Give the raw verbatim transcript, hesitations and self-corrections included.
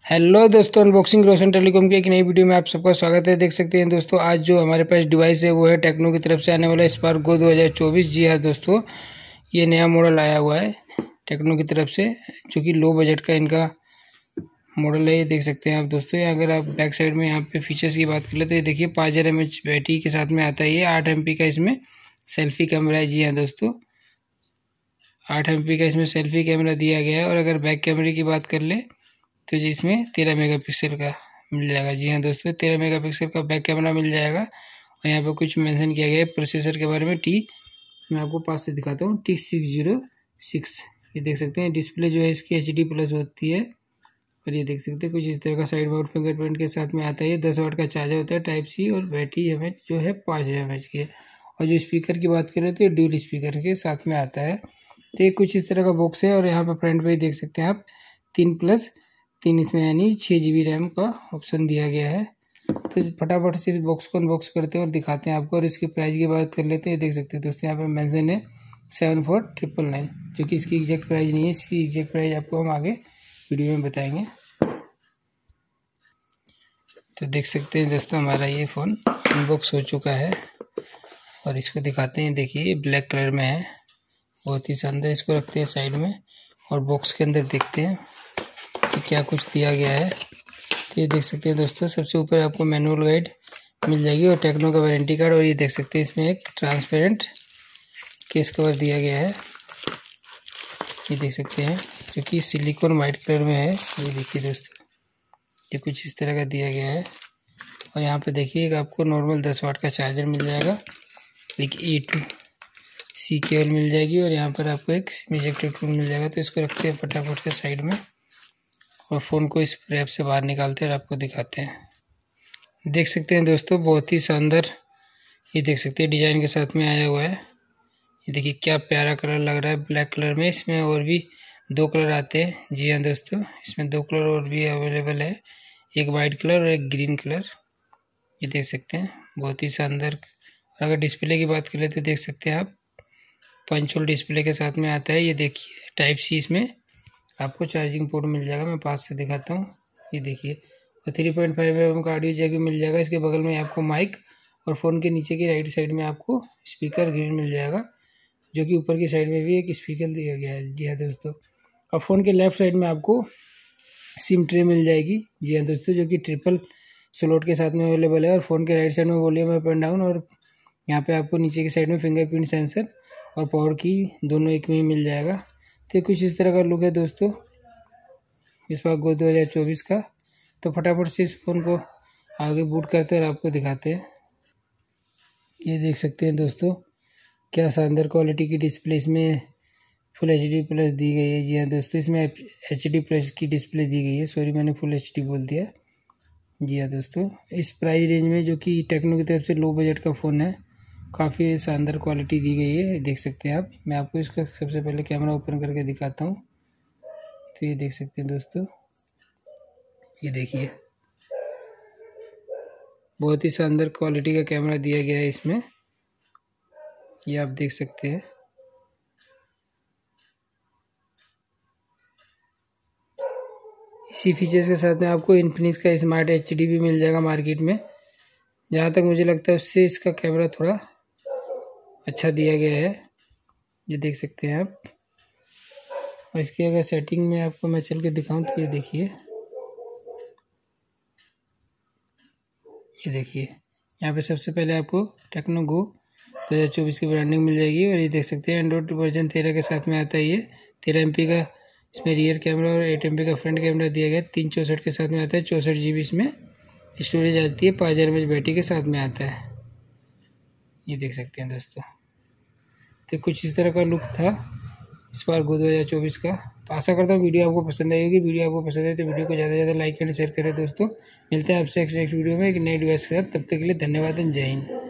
Hello दोस्तों, unboxing रोशन telecom की एक नई वीडियो में आप सबका स्वागत है। देख सकते हैं दोस्तों, आज जो हमारे पास डिवाइस है वो है टेक्नो की तरफ से आने वाला स्पार्क गो दो हज़ार चौबीस। जी हाँ दोस्तों, ये नया मॉडल आया हुआ है टेक्नो की तरफ से, जो कि लो बजट का इनका मॉडल है। ये देख सकते हैं आप दोस्तों। अगर आप बैक साइड में यहाँ पे फीचर्स की बात कर ले तो ये देखिए पाँच हज़ार एम एच बैटरी के साथ में आता है। ये आठ एम पी का इसमें सेल्फी कैमरा है। जी हाँ दोस्तों, आठ एम पी का इसमें सेल्फी कैमरा दिया गया है। और अगर बैक कैमरे की बात कर ले तो जी इसमें तेरह मेगापिक्सल का मिल जाएगा। जी हाँ दोस्तों, तेरह मेगापिक्सल का बैक कैमरा मिल जाएगा। और यहाँ पे कुछ मेंशन किया गया है प्रोसेसर के बारे में। टी मैं आपको पास से दिखाता हूँ, टी सिक्स जीरो सिक्स। ये देख सकते हैं डिस्प्ले जो है इसकी एच डी प्लस होती है। और ये देख सकते हैं कुछ इस तरह का साइड माउंट फिंगरप्रिंट के साथ में आता है। ये दस वाट का चार्जर होता है टाइप सी, और बैटरी एम एच जो है पाँच एम एच की है। और जो स्पीकर की बात करें तो ये ड्यूल स्पीकर के साथ में आता है। तो ये कुछ इस तरह का बॉक्स है। और यहाँ पर फ्रंट पे देख सकते हैं आप तीन प्लस तीन इसमें यानी छः जी बी रैम का ऑप्शन दिया गया है। तो फटाफट से इस बॉक्स को अनबॉक्स करते हैं और दिखाते हैं आपको। और इसके प्राइस की बात कर लेते हैं। देख सकते हैं दोस्तों, यहाँ पे मेंशन है सेवन फोर ट्रिपल नाइन, जो कि इसकी एग्जैक्ट प्राइस नहीं है। इसकी एग्जैक्ट प्राइस आपको हम आगे वीडियो में बताएंगे। तो देख सकते हैं दोस्तों, हमारा ये फ़ोन अनबॉक्स हो चुका है और इसको दिखाते हैं। देखिए ये ब्लैक कलर में है, बहुत ही शानदार। इसको रखते हैं साइड में और बॉक्स के अंदर देखते हैं कि क्या कुछ दिया गया है। तो ये देख सकते हैं दोस्तों, सबसे ऊपर आपको मैनुअल गाइड मिल जाएगी और टेक्नो का वारंटी कार्ड। और ये देख सकते हैं इसमें एक ट्रांसपेरेंट केस कवर दिया गया है। ये देख सकते हैं जो कि सिलिकॉन वाइट कलर में है। ये देखिए दोस्तों, ये कुछ इस तरह का दिया गया है। और यहाँ पे देखिए आपको नॉर्मल दस वाट का चार्जर मिल जाएगा, एक ए टू सी केबल मिल जाएगी। और यहाँ पर आपको एक सिम इजेक्टर टूल मिल जाएगा। तो इसको रखते हैं फटाफट से साइड में और फ़ोन को इस रैप से बाहर निकालते हैं और आपको दिखाते हैं। देख सकते हैं दोस्तों, बहुत ही शानदार ये देख सकते हैं डिज़ाइन के साथ में आया हुआ है। ये देखिए क्या प्यारा कलर लग रहा है ब्लैक कलर में। इसमें और भी दो कलर आते हैं। जी हाँ दोस्तों, इसमें दो कलर और भी अवेलेबल है, एक वाइट कलर और एक ग्रीन कलर। ये देख सकते हैं बहुत ही शानदार। और अगर डिस्प्ले की बात करें तो देख सकते हैं आप पंच होल डिस्प्ले के साथ में आता है। ये देखिए टाइप सी इसमें आपको चार्जिंग पोर्ट मिल जाएगा। मैं पास से दिखाता हूँ। ये देखिए, और थ्री पॉइंट फाइव एम का ऑडियो जैक भी मिल जाएगा। इसके बगल में आपको माइक और फ़ोन के नीचे की राइट साइड में आपको स्पीकर ग्रिल मिल जाएगा, जो कि ऊपर की साइड में भी एक स्पीकर दिया गया है। जी हाँ दोस्तों, और फ़ोन के लेफ्ट साइड में आपको सिम ट्रे मिल जाएगी। जी हाँ दोस्तों, जो कि ट्रिपल स्लॉट के साथ में अवेलेबल है। और फ़ोन के राइट साइड में वॉल्यूम अप एंड डाउन, और यहाँ पे आपको नीचे की साइड में फिंगरप्रिंट सेंसर और पावर की दोनों एक में मिल जाएगा। तो कुछ इस तरह का लुक है दोस्तों स्पार्क गो दो हज़ार चौबीस का। तो फटाफट से इस फ़ोन को आगे बूट करते हैं और आपको दिखाते हैं। ये देख सकते हैं दोस्तों, क्या शानदार क्वालिटी की डिस्प्ले इसमें फुल एच डी प्लस दी गई है। जी हाँ दोस्तों, इसमें एच डी प्लस की डिस्प्ले दी गई है। सॉरी, मैंने फुल एच डी बोल दिया। जी हाँ दोस्तों, इस प्राइस रेंज में जो कि टेक्नो की तरफ से लो बजट का फ़ोन है, काफ़ी शानदार क्वालिटी दी गई है। देख सकते हैं आप। मैं आपको इसका सबसे पहले कैमरा ओपन करके दिखाता हूँ। तो ये देख सकते हैं दोस्तों, ये देखिए बहुत ही शानदार क्वालिटी का कैमरा दिया गया है इसमें। ये आप देख सकते हैं। इसी फीचर्स के साथ में आपको इन्फिनिक्स का स्मार्ट एच डी भी मिल जाएगा मार्केट में। जहाँ तक मुझे लगता है उससे इसका कैमरा थोड़ा अच्छा दिया गया है। ये देख सकते हैं आप। और इसकी अगर सेटिंग में आपको मैं चल के दिखाऊं तो ये देखिए, ये देखिए यहाँ पे सबसे पहले आपको टेक्नो गो दो हज़ार चौबीस की ब्रांडिंग मिल जाएगी। और ये देख सकते हैं एंड्रॉइड वर्जन तेरह के साथ में आता है। ये तेरह एम पी का इसमें रियर कैमरा और एट एम पी का फ्रंट कैमरा दिया गया। तीन चौंसठ के साथ में आता है। चौंसठ जी बी इसमें स्टोरेज आती है। पाँच हज़ार एम एच बैटरी के साथ में आता है। ये देख सकते हैं दोस्तों। तो कुछ इस तरह का लुक था स्पार्क गो दो हज़ार चौबीस का। तो आशा करता हूँ वीडियो आपको पसंद आई होगी। वीडियो आपको पसंद है तो वीडियो को ज़्यादा से ज़्यादा लाइक एंड शेयर करें दोस्तों। मिलते हैं आपसे नेक्स्ट वीडियो में एक नए डिवाइस के साथ। तब तक के लिए धन्यवाद एंड जय हिंद।